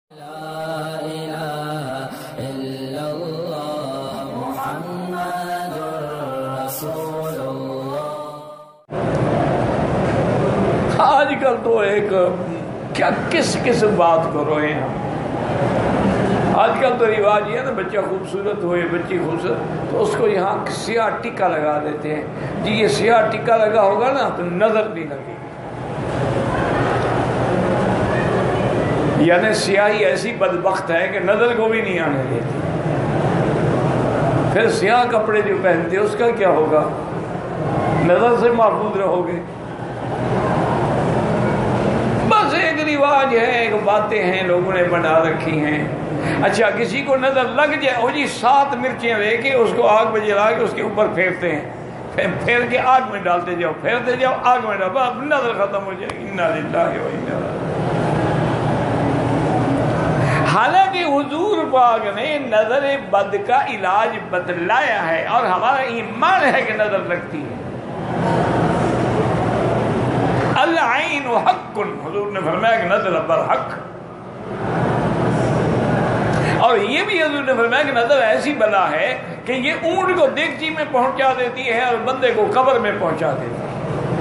آج کل تو ایک کیا کس بات کو روئے ہم. آج کل تو رواج یہ ہے نا، بچہ خوبصورت ہوئے بچی خوبصورت تو اس کو یہاں سیاہ ٹکا لگا دیتے ہیں. جی یہ سیاہ ٹکا لگا ہوگا نا تو نظر نہیں لگے گی. یعنی سیاہی ایسی بدبخت ہے کہ نظر کو بھی نہیں آنے دیتی. پھر سیاہ کپڑے جو پہنتے اس کا کیا ہوگا؟ نظر سے محفوظ رہو گے. بس ایک رواج ہے، ایک باتیں ہیں لوگوں نے بنا رکھی ہیں. اچھا کسی کو نظر لگ جائے، او جی 7 مرچیں لے کے اس کو آگ میں جلا کے اس کے اوپر پھیرتے ہیں، پھیر کے آگ میں ڈالتے جاؤ، پھیرتے جاؤ آگ میں ڈالو، نظر ختم ہو جائے گی. انا للہ و انا الیہ. حالانکہ حضور پاک نے نظر بد کا علاج بتلایا ہے اور ہمارا ایمان ہے کہ نظر لگتی ہے. العین حق، حضور نے فرمایا کہ نظر پر حق. اور یہ بھی حضور نے فرمایا کہ نظر ایسی بلا ہے کہ یہ اونٹ کو دیگچی میں پہنچا دیتی ہے اور بندے کو قبر میں پہنچا دیتی ہے.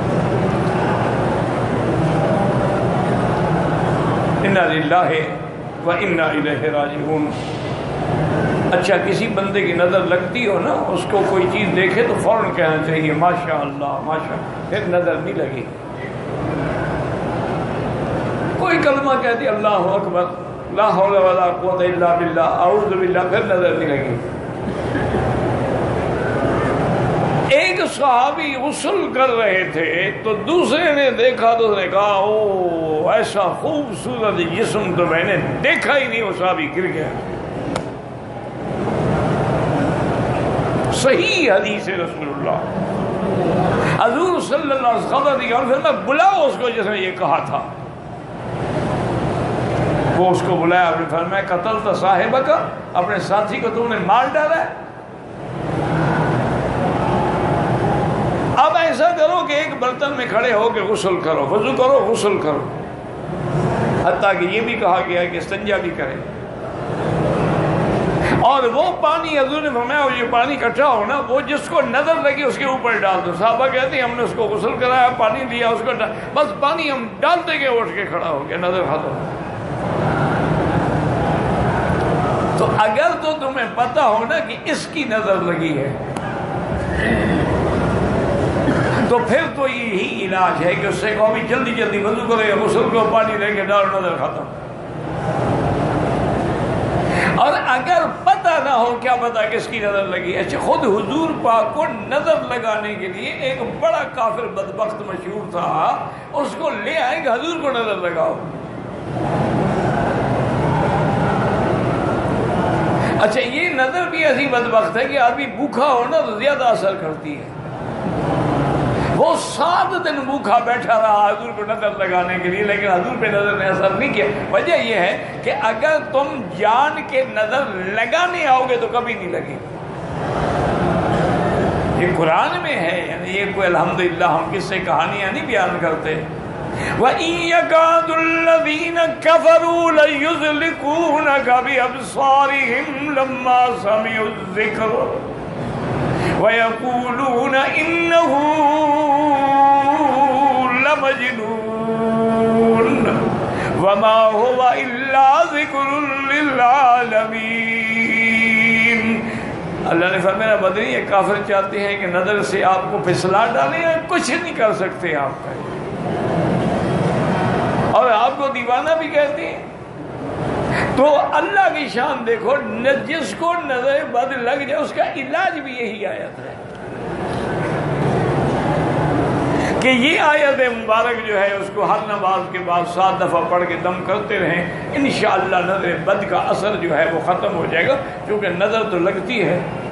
انا للہ و انا الیہ راجعون. اچھا کسی بندے کی نظر لگتی ہو نا، اس کو کوئی چیز دیکھے تو فوراً کہنا چاہیے ماشاء اللہ ماشاء. پھر نظر نہیں لگی. کوئی کلمہ کہتی اللہ اکبر لا حول ولا قوت الا باللہ اعوذ باللہ، پھر نظر نہیں لگی. ایک صحابی غسل کر رہے تھے تو دوسرے نے دیکھا تو اس نے کہا او ایسا خوبصورت جسم تو میں نے دیکھا ہی نہیں. وہ صحابی گر گیا. صحیح حدیث رسول اللہ. حضور صلی اللہ علیہ وسلم بلاؤ اس کو جس نے یہ کہا تھا. وہ اس کو بلایا، آپ نے فرمایا قتل تو صاحبہ کا، اپنے ساتھی کو تم نے مار ڈالا ہے. اب ایسا کرو کہ ایک برتن میں کھڑے ہو کے غسل کرو، وضو کرو غسل کرو. حتیٰ کہ یہ بھی کہا گیا ہے کہ استنجا بھی کرے. اور وہ پانی حضور نے فرمایا وہ یہ پانی اکٹھا ہو نا، وہ جس کو نظر لگی اس کے اوپر ڈال دو. صحابہ کہتے ہیں ہم نے اس کو غسل کرایا، پانی لیا، اس کو بس پانی ہم ڈالتے گئے، اٹھ کے کھڑا ہو گیا، نظر ختم. تو اگر تو تمہیں پتہ ہو نا کہ اس کی نظر لگی ہے تو پھر تو یہی علاج ہے کہ اس سے کہو بھی جلدی جلدی وضو کرو یا غسل کو پانی لے کے ڈالو، نظر ختم. اور اگر پتہ نہ ہو کیا پتہ کس کی نظر لگی. اچھا خود حضور پاک کو نظر لگانے کے لیے ایک بڑا کافر بدبخت مشہور تھا، اس کو لے آئے کہ حضور کو نظر لگاؤ. اچھا یہ نظر بھی ایسی بدبخت ہے کہ آدمی بھوکا ہو نا تو زیادہ اثر کرتی ہے. وہ 7 دن بھوکا بیٹھا رہا حضور کو نظر لگانے کے لیے، لیکن حضور پہ نظر نے اثر نہیں کیا. وجہ یہ ہے کہ اگر تم جان کے نظر لگانے آؤ گے تو کبھی نہیں لگے. یہ قرآن میں ہے، یعنی یہ کوئی الحمدللہ ہم کس سے کہانیاں نہیں بیان کرتے. وَإِن يَكَادُ الَّذِينَ كَفَرُوا لَيُزْلِقُونَكَ بِأَبْصَارِهِمْ لَمَّا سَمِعُوا الذِّكْرَ وَيَقُولُونَ إِنَّهُ لَمَجْنُونٌ وَمَا هُوَ إِلَّا ذِكْرٌ لِّلْعَالَمِينَ. اللہ نے فرمایا بدری یہ کافر چاہتے ہیں کہ نظر سے آپ کو پھسلا ڈالیں، کچھ نہیں کر سکتے آپ کا، اور آپ کو دیوانہ بھی کہتے ہیں. تو اللہ کی شان دیکھو، جس کو نظر بد لگ جائے اس کا علاج بھی یہی آیت ہے کہ یہ آیت مبارک جو ہے اس کو ہر نماز کے بعد 7 دفعہ پڑھ کے دم کرتے رہیں. انشاءاللہ نظر بد کا اثر جو ہے وہ ختم ہو جائے گا، کیونکہ نظر تو لگتی ہے.